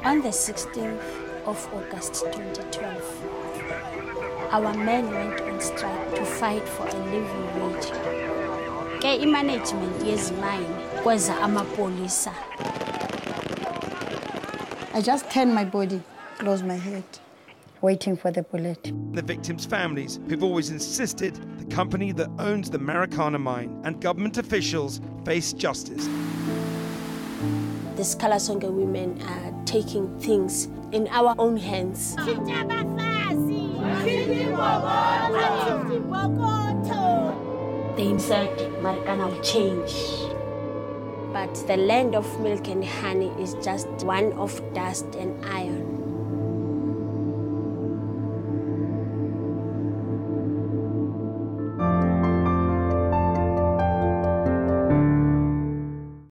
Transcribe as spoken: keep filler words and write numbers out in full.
On the sixteenth of August twenty twelve, our men went on strike to fight for a living wage. Ke i-management yezimine kweza amapolisa. I just turned my body, closed my head, waiting for the bullet. The victims' families, who've always insisted the company that owns the Marikana mine and government officials face justice. The Skalasonga women are taking things in our own hands. They said Marikana will change. But the land of milk and honey is just one of dust and iron.